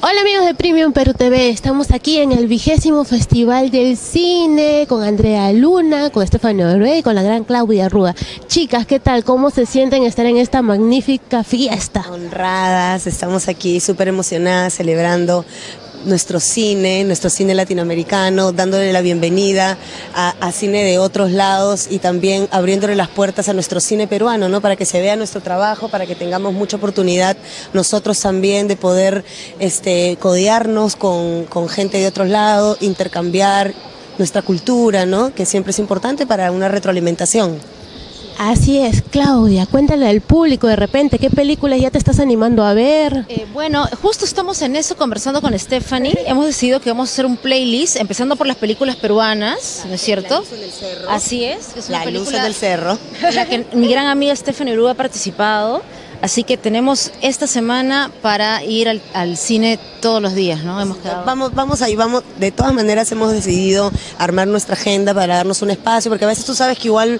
Hola amigos de Premium Perú TV, estamos aquí en el 20º Festival del Cine con Andrea Luna, con Estefano Hervé y con la gran Claudia Rúa. Chicas, ¿qué tal? ¿Cómo se sienten estar en esta magnífica fiesta? Honradas, estamos aquí súper emocionadas celebrando nuestro cine latinoamericano, dándole la bienvenida a cine de otros lados y también abriéndole las puertas a nuestro cine peruano, ¿no? Para que se vea nuestro trabajo, para que tengamos mucha oportunidad nosotros también de poder codearnos con gente de otros lados, intercambiar nuestra cultura, ¿no? Que siempre es importante para una retroalimentación. Así es, Claudia, cuéntale al público de repente, ¿qué películas ya te estás animando a ver? Bueno, justo estamos en eso conversando con Stephanie. Hemos decidido que vamos a hacer un playlist, empezando por las películas peruanas, ¿no es cierto? La Luz del Cerro. Así es, que es una La película Luz del Cerro. en la que mi gran amiga Stephanie Urúa ha participado. Así que tenemos esta semana para ir al cine todos los días, ¿no? Hemos quedado... Vamos ahí, vamos. De todas maneras hemos decidido armar nuestra agenda para darnos un espacio, porque a veces tú sabes que igual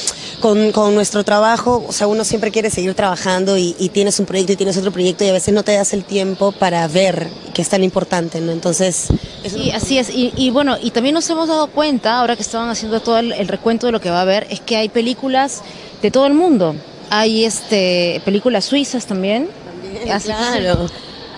con nuestro trabajo, o sea, uno siempre quiere seguir trabajando y tienes un proyecto y tienes otro proyecto y a veces no te das el tiempo para ver, que es tan importante, ¿no? Entonces... Sí, así es. Y bueno, y también nos hemos dado cuenta, ahora que estaban haciendo todo el recuento de lo que va a haber, es que hay películas de todo el mundo. Hay películas suizas también. Así claro.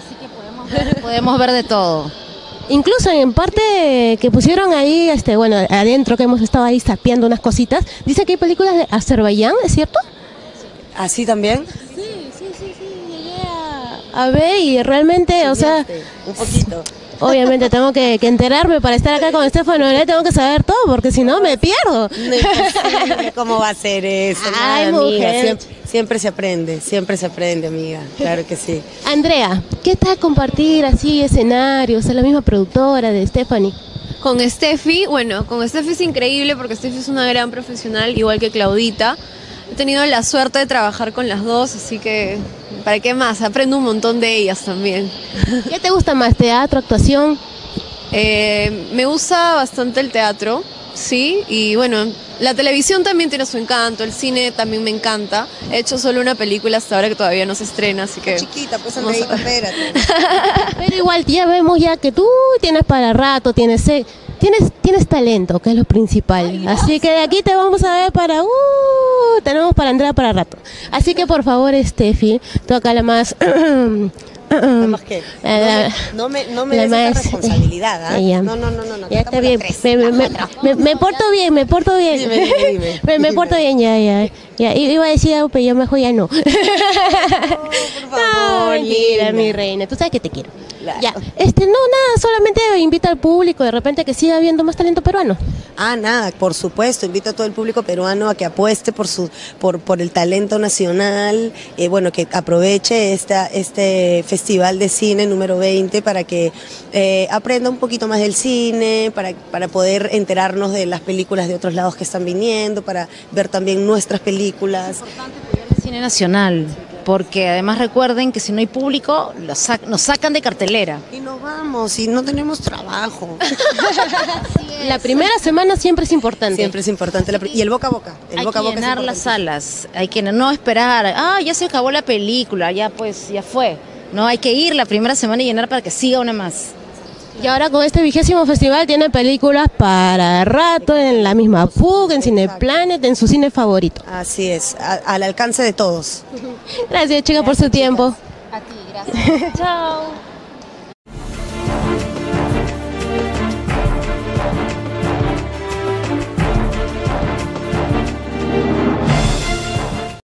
que podemos ver de todo. Incluso en parte que pusieron ahí, bueno, adentro que hemos estado ahí sapeando unas cositas, dice que hay películas de Azerbaiyán, ¿es cierto? ¿Así también? Sí, llegué a ver y realmente, o sea... Un poquito. Obviamente tengo que enterarme para estar acá con Estefano, tengo que saber todo, porque si no me pierdo. No es posible, ¿cómo va a ser eso? Ay, nada, amiga, mujer. siempre se aprende, amiga, claro que sí. Andrea, ¿qué tal compartir así escenarios? Es la misma productora de Stephanie. Con Steffi, bueno, con Steffi es increíble porque Steffi es una gran profesional, igual que Claudita. He tenido la suerte de trabajar con las dos, así que, ¿para qué más? Aprendo un montón de ellas también. ¿Qué te gusta más, teatro, actuación? Me gusta bastante el teatro, sí, y bueno, la televisión también tiene su encanto, el cine también me encanta. He hecho solo una película hasta ahora que todavía no se estrena, así que... Chiquita, pues Andreita, espérate. Pero igual ya vemos ya que tú tienes para rato, tienes talento, que es lo principal. Ay, así que de aquí te vamos a ver tenemos para Andrea para rato. Así que por favor, Steffi, toca la más... Además que no me des esa responsabilidad, ¿eh? No. Ya está bien, me porto bien, Dime. me porto bien, ya, iba a decir algo, pero yo mejor ya no. Por favor, Mira, mi reina, tú sabes que te quiero. Claro. Ya, nada, solamente invita al público de repente que siga habiendo más talento peruano. Nada, por supuesto, invito a todo el público peruano a que apueste por el talento nacional, bueno, que aproveche este Festival de Cine número 20 para que aprenda un poquito más del cine, para poder enterarnos de las películas de otros lados que están viniendo, para ver también nuestras películas. Es importante apoyar el cine nacional, porque además recuerden que si no hay público, nos sacan de cartelera. Y nos vamos, y no tenemos trabajo. La primera semana siempre es importante. Siempre es importante. Y el boca a boca. El hay boca a que boca llenar es las salas, hay que no esperar, ya se acabó la película, ya fue. No, hay que ir la primera semana y llenar para que siga una más. Y ahora con este 20º festival tiene películas para rato, en la misma PUC, en Cineplanet, en su cine favorito. Así es, al alcance de todos. Gracias, chica, por su tiempo. A ti, gracias. Chao.